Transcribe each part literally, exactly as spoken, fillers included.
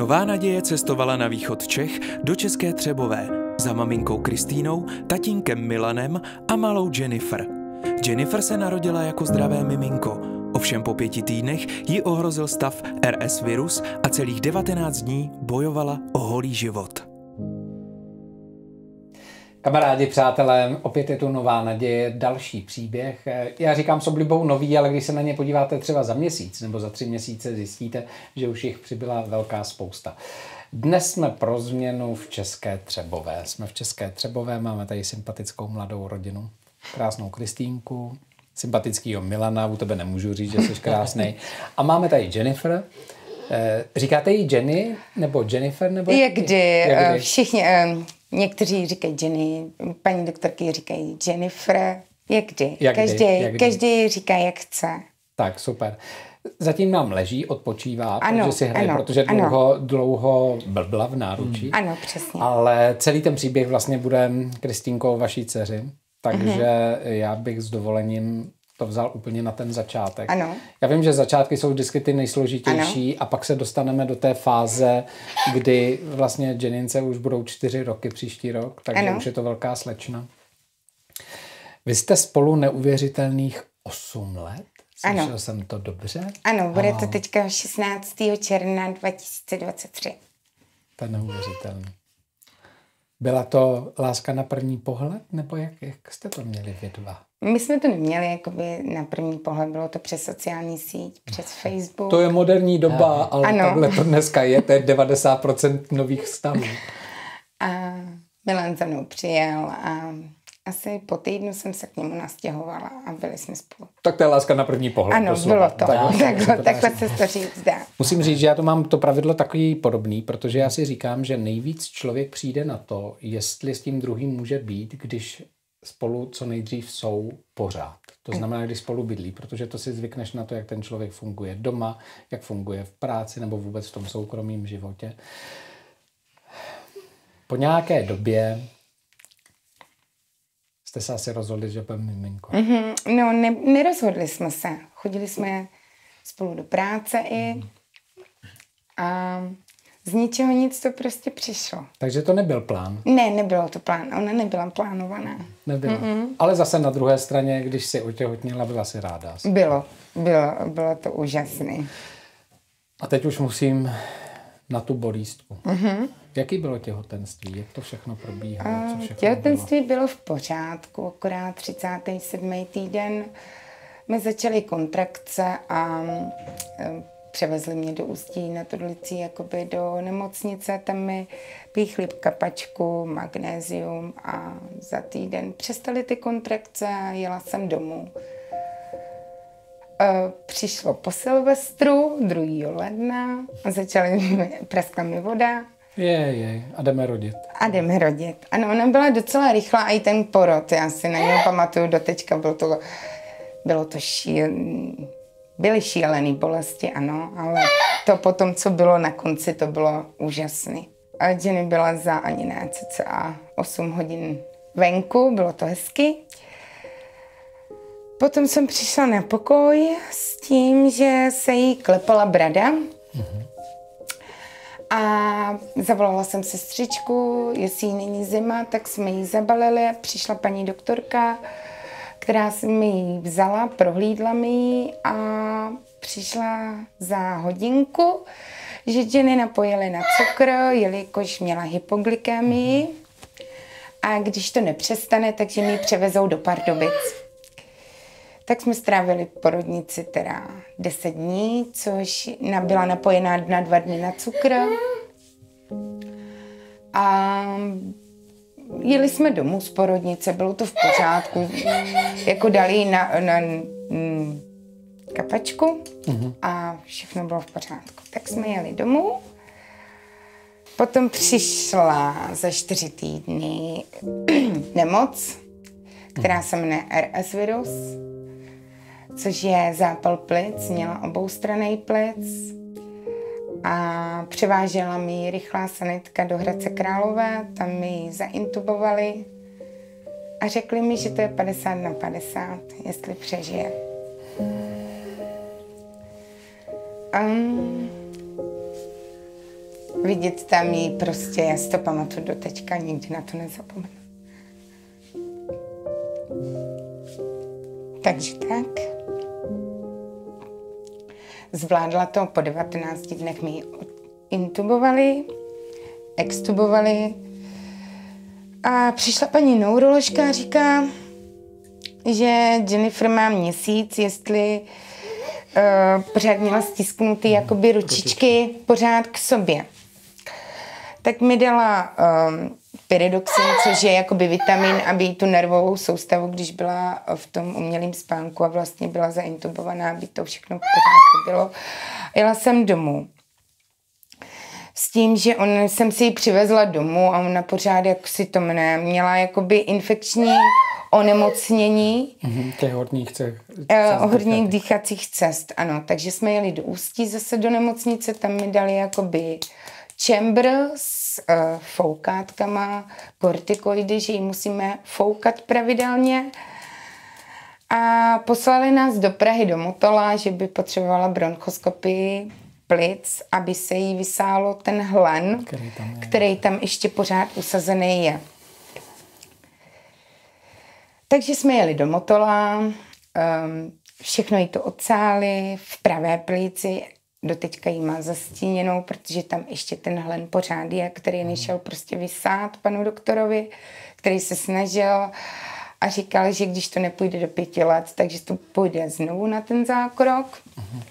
Nová naděje cestovala na východ Čech do České Třebové za maminkou Kristýnou, tatínkem Milanem a malou Jennifer. Jennifer se narodila jako zdravé miminko, ovšem po pěti týdnech ji ohrozil stav R S virus a celých devatenáct dní bojovala o holý život. Kamarádi, přátelé, opět je tu Nová naděje, další příběh. Já říkám s oblibou nový, ale když se na ně podíváte třeba za měsíc nebo za tři měsíce, zjistíte, že už jich přibyla velká spousta. Dnes jsme pro změnu v České Třebové. Jsme v České Třebové, máme tady sympatickou mladou rodinu, krásnou Kristýnku, sympatickýho Milana, u tebe nemůžu říct, že jsi krásnej. A máme tady Jennifer. Říkáte jí Jenny nebo Jennifer? Nebo jak kdy, jak kdy? Všichni... Někteří říkají Jenny, paní doktorky říkají Jennifer, jak kdy. Jak každý, kdy, jak kdy. každý říká, jak chce. Tak, super. Zatím nám leží, odpočívá, ano, protože si hraje, ano, protože dlouho, dlouho blbla v náručí. Hmm. Ano, přesně. Ale celý ten příběh vlastně bude Kristýnkou vaší dceři, takže mm-hmm. já bych s dovolením to vzal úplně na ten začátek. Ano. Já vím, že začátky jsou vždycky ty nejsložitější ano. A pak se dostaneme do té fáze, kdy vlastně Jenince už budou čtyři roky příští rok, takže ano. Už je to velká slečna. Vy jste spolu neuvěřitelných osm let? Slyšel ano. jsem to dobře? Ano, bude to teďka šestnáctého června dva tisíce dvacet tři. To je neuvěřitelný. Byla to láska na první pohled, nebo jak, jak jste to měli vy dva? My jsme to neměli jakoby na první pohled, bylo to přes sociální síť, přes Facebook. To je moderní doba, ale ano. Takhle to dneska je, to je devadesát procent nových vztahů. A Milan za mnou přijel a asi po týdnu jsem se k němu nastěhovala a byli jsme spolu. Tak to je láska na první pohled. Ano, doslova. bylo to. Tak, takhle to takhle se to říct dá. Musím říct, že já to mám to pravidlo takový podobný, protože já si říkám, že nejvíc člověk přijde na to, jestli s tím druhým může být, když spolu co nejdřív jsou pořád. To znamená, když spolu bydlí, protože to si zvykneš na to, jak ten člověk funguje doma, jak funguje v práci nebo vůbec v tom soukromém životě. Po nějaké době jste se asi rozhodli, že budeme miminko. Mm-hmm. No, ne, nerozhodli jsme se. Chodili jsme spolu do práce i a z ničeho nic to prostě přišlo. Takže to nebyl plán? Ne, nebylo to plán. Ona nebyla plánovaná. Nebyla. Mm-mm. Ale zase na druhé straně, když si otěhotněla, byla si ráda. Asi. Bylo. Bylo. Bylo to úžasné. A teď už musím na tu bolístku. Mm-hmm. Jaký bylo těhotenství? Jak to všechno probíhalo? Co všechno těhotenství bylo? bylo v pořádku, akorát třicátý sedmý týden mi začaly kontrakce a převezli mě do Ústí nad Orlicí jakoby do nemocnice, tam mi píchli kapačku, magnézium a za týden přestaly ty kontrakce a jela jsem domů. Přišlo po Silvestru, druhého ledna a začaly, praskla mi voda. Je, je, a jdeme rodit. A jdeme rodit. Ano, ona byla docela rychlá a i ten porod, já si na něj pamatuju doteďka, bylo to, bylo to šílený. Byly šílený bolesti, ano, ale to potom, co bylo na konci, to bylo úžasný. A Jenny byla za ani ne cca osm hodin venku, bylo to hezky. Potom jsem přišla na pokoj s tím, že se jí klepala brada. Mm-hmm. A zavolala jsem sestřičku, jestli jí není zima, tak jsme jí zabalili. Přišla paní doktorka, která si mi ji vzala, prohlídla mi ji a přišla za hodinku, že Jenny napojili na cukr, jelikož měla hypoglykemii a když to nepřestane, takže mi ji převezou do Pardubic. Tak jsme strávili porodnici teda deset dní, což byla napojená na dva dny na cukr. A jeli jsme domů z porodnice, bylo to v pořádku. Jako dali na, na, na kapačku a všechno bylo v pořádku. Tak jsme jeli domů. Potom přišla za čtyři týdny nemoc, která se jmenuje R S virus, což je zápal plic, měla oboustranný plic a převážela mi ji rychlá sanitka do Hradce Králové, tam mi ji zaintubovali a řekli mi, že to je padesát na padesát, jestli přežije. Um, Vidět tam jí prostě, já si to pamatuju do teďka, nikdy na to nezapomenu. Takže tak. Zvládla to, po devatenácti dnech mi ji intubovali, extubovali. A přišla paní neuroložka a říká, že Jennifer má měsíc, jestli uh, pořád měla stisknutý jakoby ručičky pořád k sobě. Tak mi dala um, pyridoxin, což je jakoby vitamin, aby jí tu nervovou soustavu, když byla v tom umělém spánku a vlastně byla zaintubovaná, aby to všechno v pořádku bylo. Jela jsem domů. S tím, že on, jsem si ji přivezla domů a ona pořád, jak si to jmenuje, měla jakoby infekční onemocnění. Mm-hmm, těch horních cest. Uh, horních dýchacích cest, ano. Takže jsme jeli do Ústí zase do nemocnice, tam mi dali jakoby čembr s uh, foukátkama, kortikoidy, že ji musíme foukat pravidelně. A poslali nás do Prahy do Motola, že by potřebovala bronchoskopii plic, aby se jí vysálo ten hlen, který tam, je. který tam ještě pořád usazený je. Takže jsme jeli do Motola, um, všechno jí to odsáli v pravé plici, doteďka jí má zastíněnou, protože tam ještě ten hlen pořád je, který nešel prostě vysát panu doktorovi, který se snažil a říkal, že když to nepůjde do pěti let, takže to půjde znovu na ten zákrok. Uh-huh.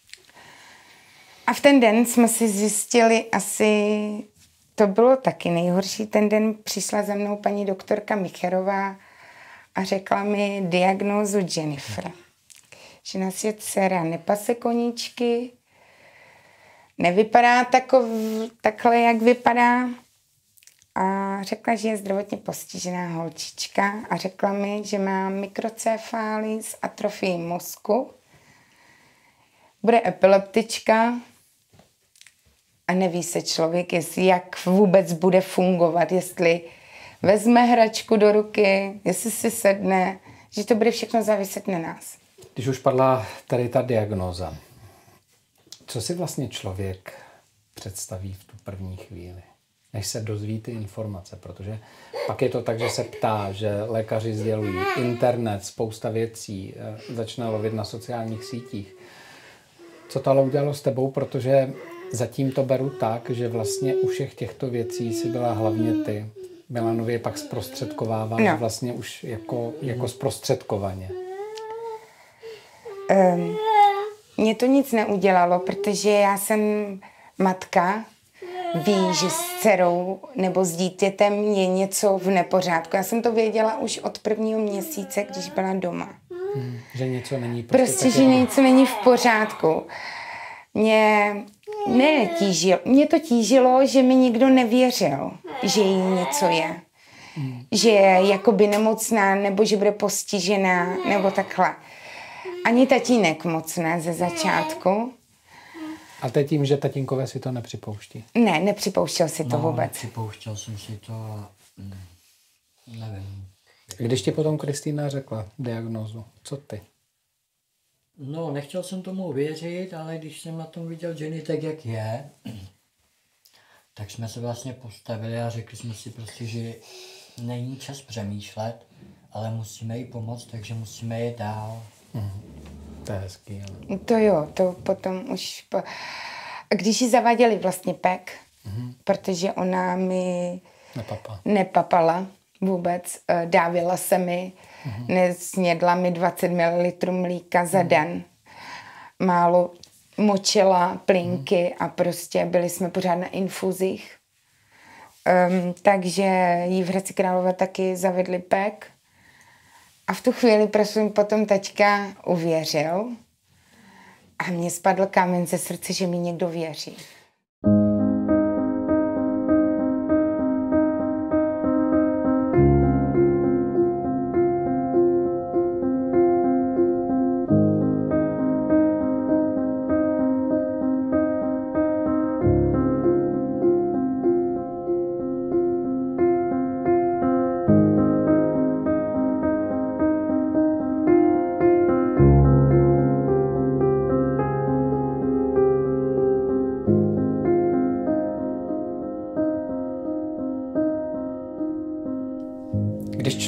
A v ten den jsme si zjistili asi, to bylo taky nejhorší, ten den přišla za mnou paní doktorka Micherová a řekla mi diagnózu Jennifer. Že nás je dcera nepase koníčky, nevypadá takov, takhle, jak vypadá. A řekla, že je zdravotně postižená holčička a řekla mi, že má mikrocefálii s atrofií mozku, bude epileptička a neví se člověk, jestli jak vůbec bude fungovat, jestli vezme hračku do ruky, jestli si sedne, že to bude všechno záviset na nás. Když už padla tady ta diagnóza, co si vlastně člověk představí v tu první chvíli, než se dozví ty informace, protože pak je to tak, že se ptá, že lékaři sdělují, internet, spousta věcí, začne lovit na sociálních sítích. Co to ale udělalo s tebou, protože zatím to beru tak, že vlastně u všech těchto věcí si byla hlavně ty. Milanově pak zprostředkováváš no. vlastně už jako, jako zprostředkovaně. Um, Mně to nic neudělalo, protože já jsem matka, ví, že s dcerou nebo s dítětem je něco v nepořádku. Já jsem to věděla už od prvního měsíce, když byla doma. Hmm, že něco není prostě, prostě že něco není v pořádku. Mě, ne, tížilo, mě to tížilo, že mi nikdo nevěřil, že jí něco je. Hmm. Že je jakoby nemocná, nebo že bude postižená, nebo takhle. Ani tatínek moc ne ze začátku. A to je tím, že tatínkové si to nepřipouští? Ne, nepřipouštěl si to no, vůbec. Nepřipouštěl jsem si to, nevím. Když ti potom Kristýna řekla diagnózu, co ty? No, nechtěl jsem tomu věřit, ale když jsem na tom viděl Jenny tak, jak je, tak jsme se vlastně postavili a řekli jsme si prostě, že není čas přemýšlet, ale musíme jí pomoct, takže musíme jít dál. Mm. To je hezký, ale... To jo, to potom už... Po... Když ji zaváděli vlastně pek, mm. protože ona mi Nepapa. nepapala vůbec, dávila se mi, mm. nesnědla mi dvacet mililitrů mlíka za mm. den, málo močila plínky mm. a prostě byli jsme pořád na infuzích. Um, takže jí v Hradci Králové taky zavedli pek. A v tu chvíli prosím potom taťka uvěřil a mně spadl kámen ze srdce, že mi někdo věří.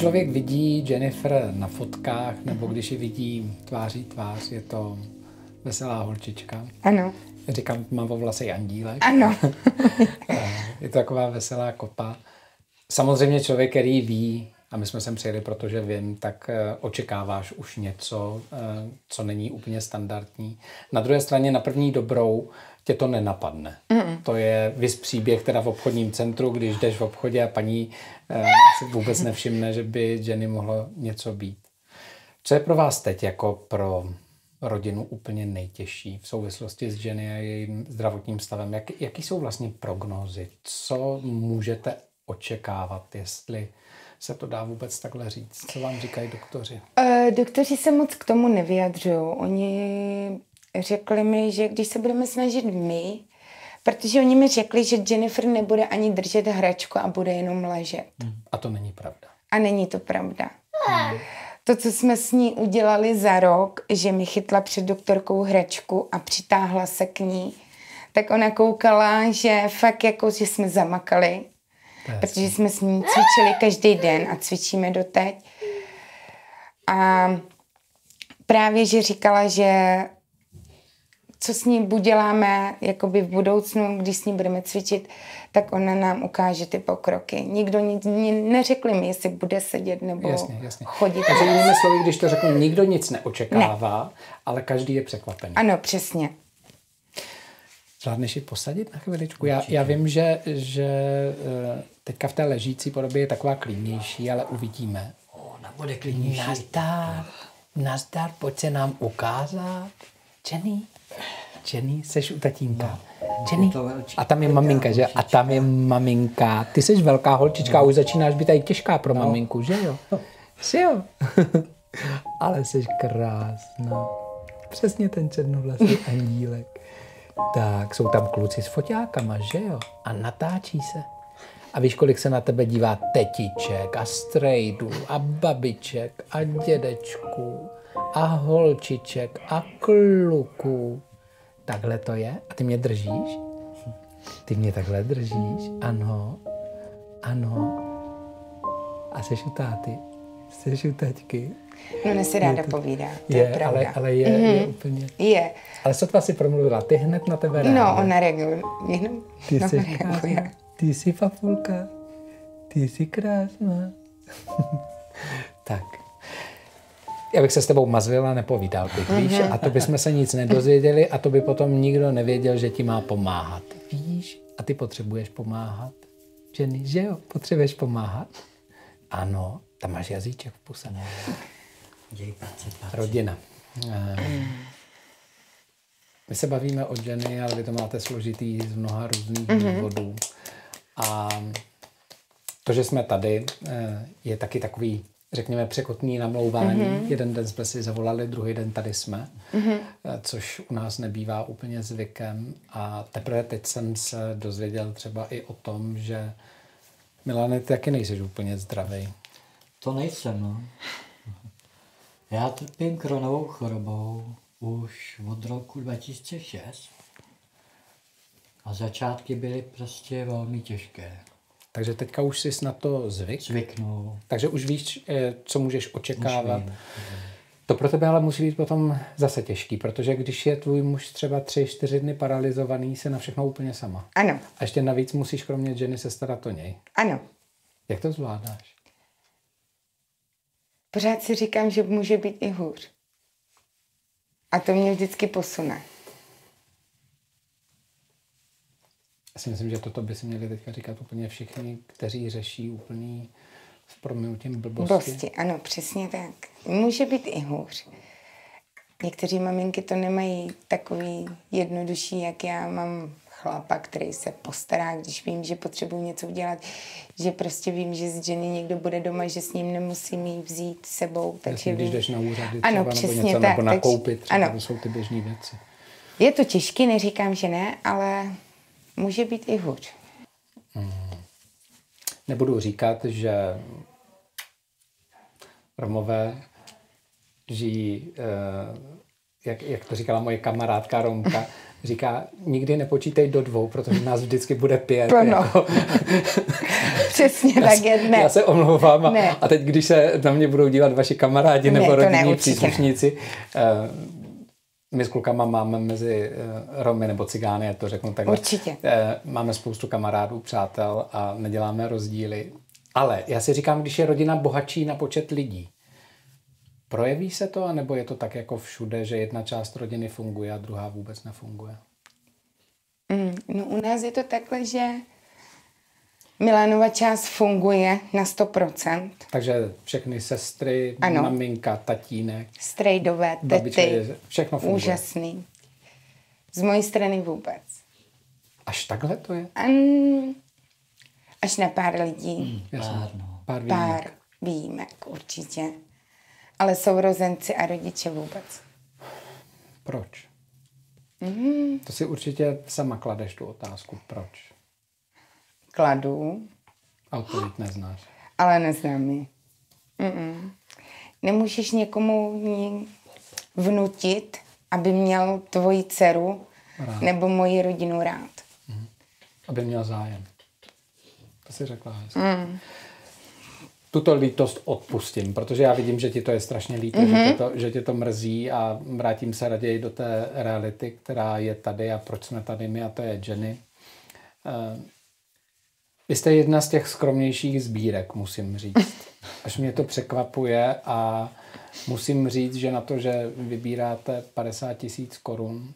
člověk vidí Jennifer na fotkách, nebo když ji vidí tváří tvář, je to veselá holčička. Ano. Říkám tmavovlasej andílek. Ano. Je to taková veselá kopa. Samozřejmě člověk, který ví, a my jsme sem přijeli, protože vím, tak očekáváš už něco, co není úplně standardní. Na druhé straně na první dobrou tě to nenapadne. Mm. To je vys příběh teda v obchodním centru, když jdeš v obchodě a paní eh, si vůbec nevšimne, že by Jenny mohlo něco být. Co je pro vás teď jako pro rodinu úplně nejtěžší v souvislosti s Jenny a jejím zdravotním stavem? Jak, jaký jsou vlastně prognózy? Co můžete očekávat, jestli se to dá vůbec takhle říct? Co vám říkají doktoři? Uh, doktoři se moc k tomu nevyjadřují. Oni řekli mi, že když se budeme snažit my, protože oni mi řekli, že Jennifer nebude ani držet hračku a bude jenom ležet. Hmm. A to není pravda. A není to pravda. Hmm. To, co jsme s ní udělali za rok, že mi chytla před doktorkou hračku a přitáhla se k ní, tak ona koukala, že fakt jako, že jsme zamakali, protože jsme s ní cvičili každý den a cvičíme doteď. A právě, že říkala, že co s ní uděláme jakoby v budoucnu, když s ní budeme cvičit, tak ona nám ukáže ty pokroky. Nikdo nic neřekli mi, jestli bude sedět nebo jasně, jasně. chodit. Takže jinými slovy, když to řeknu, nikdo nic neočekává, ne. ale každý je překvapený. Ano, přesně. Zvládneš ji posadit na chviličku? Já, já vím, že, že teďka v té ležící podobě je taková klidnější, ale uvidíme. O, ona bude klidnější. Nazdar, nazdar, pojď se nám ukázat. Jenny, Jenny, seš u tatínka. No, Jenny, a tam je maminka, že? A tam je maminka. Ty seš velká holčička, no. Už začínáš být tady těžká pro no. maminku, že jo? Že jo? Ale seš krásná. Přesně ten černovlasý andílek. Tak, jsou tam kluci s foťákama, že jo? A natáčí se. A víš, kolik se na tebe dívá tetiček a strejdů a babiček a dědečků a holčiček a kluků. Takhle to je? A ty mě držíš? Ty mě takhle držíš? Ano. Ano. A jsi u táty? Jsi u taťky? No, ne si ráda povídá, to je, je pravda. Ale, ale je, mm-hmm. je úplně... Je. Ale sotva si promluvila, ty hned na tebe reaguje. No, ona reaguje. Jenom ty no, jsi reaguje. krásná, ty jsi papulka, ty jsi krásná. Tak. Já bych se s tebou mazlil a nepovídal bych, víš? Mm-hmm. A to bychom se nic nedozvěděli a to by potom nikdo nevěděl, že ti má pomáhat. Víš? A ty potřebuješ pomáhat. Jenny, že jo? Potřebuješ pomáhat? Ano, tam máš jazyček v puse. Rodina. My se bavíme o Jenny, ale vy to máte složitý z mnoha různých mm-hmm. důvodů. A to, že jsme tady, je taky takový, řekněme, překotný namlouvání. Mm-hmm. Jeden den jsme si zavolali, druhý den tady jsme, mm-hmm. což u nás nebývá úplně zvykem. A teprve teď jsem se dozvěděl třeba i o tom, že Milane, ty taky nejsi úplně zdravý. To nejsem, no. Já trpím Crohnovou chorobou už od roku dva tisíce šest a začátky byly prostě velmi těžké. Takže teďka už jsi na to zvyk? Zvyknul. Takže už víš, co můžeš očekávat. To pro tebe ale musí být potom zase těžký, protože když je tvůj muž třeba tři, čtyři dny paralizovaný, se na všechno úplně sama. Ano. A ještě navíc musíš kromě Jenny se starat o něj. Ano. Jak to zvládáš? Pořád si říkám, že může být i hůř. A to mě vždycky posune. Já si myslím, že toto by si měli teďka říkat úplně všichni, kteří řeší úplný s prominutím blbosti. Blbosti, ano, přesně tak. Může být i hůř. Někteří maminky to nemají takový jednodušší, jak já mám chlapa, který se postará, když vím, že potřebuji něco udělat, že prostě vím, že z Jenny někdo bude doma, že s ním nemusím jí vzít sebou. Takže Jasně, když vím... jdeš na úřady ano, třeba, přesně nebo něco, tak, nebo nakoupit, třeba, ano. To jsou ty běžné věci. Je to těžké, neříkám, že ne, ale může být i hůř. Hmm. Nebudu říkat, že Romové žijí eh, jak, jak to říkala moje kamarádka Romka, říká, nikdy nepočítej do dvou, protože nás vždycky bude pět. No. Jako. Přesně já, tak je. Ne. Já se omlouvám a, Ne. a teď, když se na mě budou dívat vaši kamarádi Ne, nebo to ne, rodinní určitě příslušníci, uh, my s klukama máme mezi uh, Romy nebo Cigány, já to řeknu takhle. Určitě. Uh, máme spoustu kamarádů, přátel a neděláme rozdíly. Ale já si říkám, když je rodina bohatší na počet lidí, projeví se to, anebo je to tak jako všude, že jedna část rodiny funguje a druhá vůbec nefunguje? Mm, no u nás je to takhle, že Milanova část funguje na sto procent. Takže všechny sestry, ano. maminka, tatínek, Strejdové, babička, tety. všechno funguje. Úžasný. Z mojí strany vůbec. Až takhle to je? An... Až na pár lidí. Jasně. Pár, no. Pár výjimek. Pár výjimek určitě. Ale sourozenci a rodiče vůbec. Proč? Mm, To si určitě sama kladeš tu otázku. Proč? kladu, A odpověď neznáš. ale neznám ji. Mm-mm. Nemůžeš někomu ni- vnutit, aby měl tvoji dceru Rád. nebo moji rodinu rád. Aby měl zájem. To si řekla hezky. Mm. Tuto lítost odpustím, protože já vidím, že ti to je strašně líto, mm-hmm. že, tě to, že tě to mrzí a vrátím se raději do té reality, která je tady a proč jsme tady my, a to je Jenny. Uh, vy jste jedna z těch skromnějších sbírek, musím říct. Až mě to překvapuje a musím říct, že na to, že vybíráte padesát tisíc korun,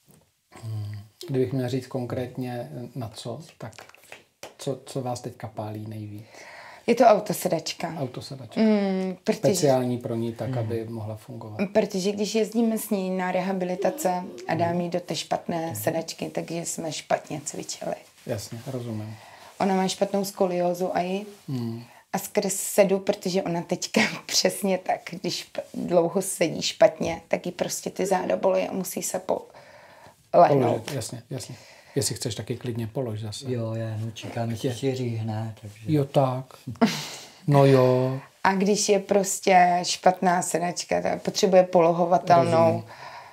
kdybych měl říct konkrétně na co, tak co, co vás teďka pálí nejvíc? Je to autosedačka. Autosedačka. Mm, protože, Speciální pro ní tak, aby mohla fungovat. protože když jezdíme s ní na rehabilitace a dám jí do té špatné sedačky, takže jsme špatně cvičili. Jasně, rozumím. Ona má špatnou skoliózu a ji Hmm. a skrz sedu, protože ona teďka přesně tak, když dlouho sedí špatně, tak jí prostě ty záda bolí a musí se po lehnout. Položit, jasně, jasně. Jestli chceš, taky klidně polož zase. Jo, já jenom čekám, jestli si říhne, takže... Jo, tak. No jo. A když je prostě špatná sedačka, tak potřebuje polohovatelnou. Rozumím.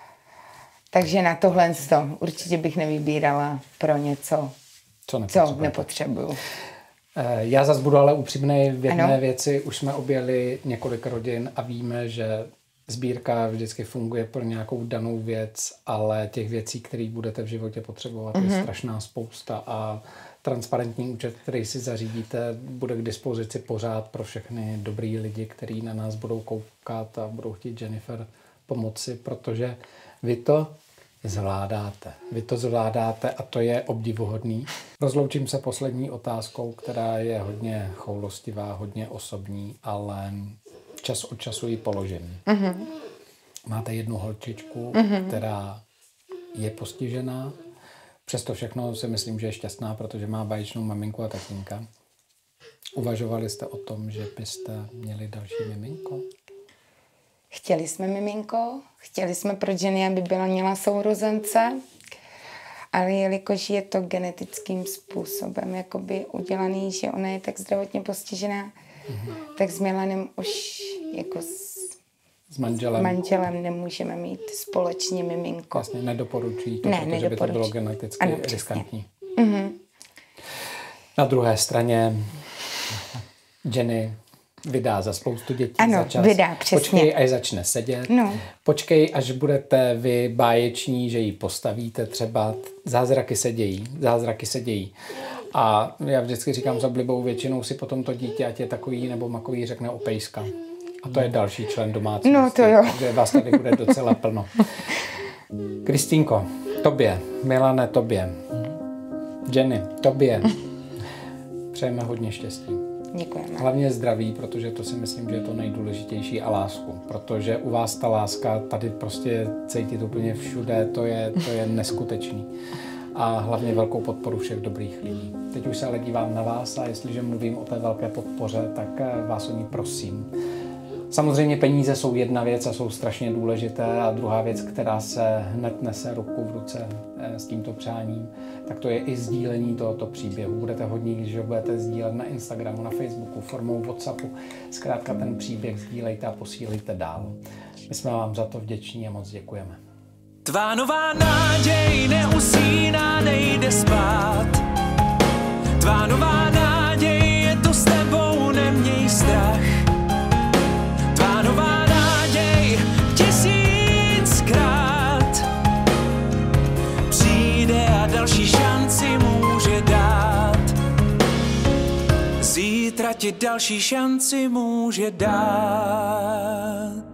Takže na tohle to určitě bych nevybírala pro něco, Co co nepotřebujete? nepotřebuju. Eh, Já zase budu ale upřímnej v jedné Ano. věci. Už jsme objeli několik rodin a víme, že sbírka vždycky funguje pro nějakou danou věc, ale těch věcí, které budete v životě potřebovat, mm-hmm. je strašná spousta a transparentní účet, který si zařídíte, bude k dispozici pořád pro všechny dobrý lidi, kteří na nás budou koukat a budou chtít Jennifer pomoci, protože vy to zvládáte. Vy to zvládáte a to je obdivuhodný. Rozloučím se poslední otázkou, která je hodně choulostivá, hodně osobní, ale čas od času ji položím. Mm-hmm. Máte jednu holčičku, mm-hmm. která je postižená. Přesto všechno si myslím, že je šťastná, protože má báječnou maminku a tatínka. Uvažovali jste o tom, že byste měli další miminko? Chtěli jsme miminko, chtěli jsme pro Jenny, aby byla měla sourozence, ale jelikož je to genetickým způsobem jakoby udělaný, že ona je tak zdravotně postižená, mm-hmm. tak s Milanem už jako s S manželem? manželem nemůžeme mít společně miminko. Jasně, nedoporučují to, Ne, protože by to nedoporučuji. bylo geneticky Ano, přesně. riskantní. Mm-hmm. Na druhé straně Jenny vydá za spoustu dětí Ano, za čas. vydá, přesně. Počkej, až začne sedět. No. Počkej, až budete vy báječní, že ji postavíte třeba. Zázraky se dějí. Zázraky se dějí. A já vždycky říkám s oblibou, většinou si potom to dítě, ať je takový nebo makový, řekne opejska. A to je další člen domácnosti. No to jo. Takže vás tady bude docela plno. Kristýnko, tobě, Milane, tobě, Jenny, tobě, přejeme hodně štěstí. Děkujeme. Hlavně zdraví, protože to si myslím, že je to nejdůležitější, a lásku. Protože u vás ta láska tady prostě cítit úplně všude, to je, to je neskutečný. A hlavně velkou podporu všech dobrých lidí. Teď už se ale dívám na vás a jestliže mluvím o té velké podpoře, tak vás o ní prosím. Samozřejmě peníze jsou jedna věc a jsou strašně důležité, a druhá věc, která se hned nese ruku v ruce s tímto přáním, tak to je i sdílení tohoto příběhu. Budete hodní, když ho budete sdílet na Instagramu, na Facebooku, formou WhatsAppu. Zkrátka ten příběh sdílejte a posílejte dál. My jsme vám za to vděční a moc děkujeme. Tvá nová náděj neusíná, nejde spát. Tvá nová náděj je to s tebou, neměj strach. Tvá nová náděj tisíckrát přijde a další šanci může dát. Zítra ti další šanci může dát.